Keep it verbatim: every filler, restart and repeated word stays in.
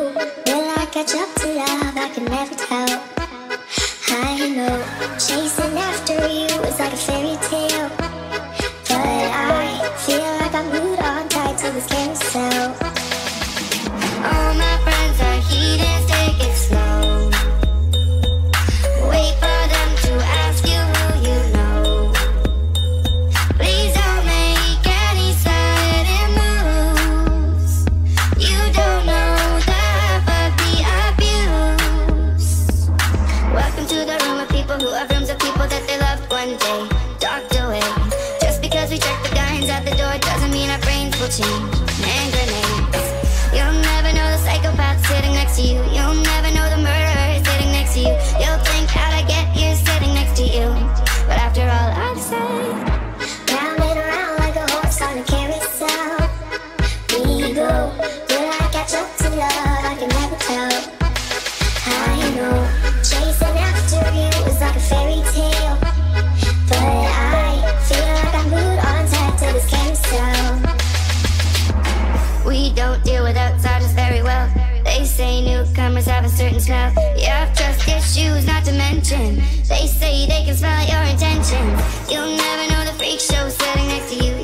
will I catch up to love? I can never tell. I know chasing after you is like a fairy tale, but I feel like I'm glued on tight to this carousel. All my friends are heathens, take it slow. Wait for them to ask you who you know. Please don't make any sudden moves. You don't know the half of the abuse. Welcome to the room of people who have rooms of people that they loved one day docked away. Just because we check the guns at the door doesn't mean our brains will change. Hand grenades. You'll never know the psychopath sitting next to you. You'll never know the murderer sitting next to you. You'll think how'd I get here sitting next to you. But after all I've said, round and around like a horse on a carousel, we go. Will I catch up to love? I can never tell. I know chasing after you is like a fairy tale, but I feel like I'm glued on tight to this carousel. We don't deal with outsiders very well. They say newcomers have a certain smell. You have trust issues, not to mention they say they can smell your intentions. You'll never know the freak show sitting next to you.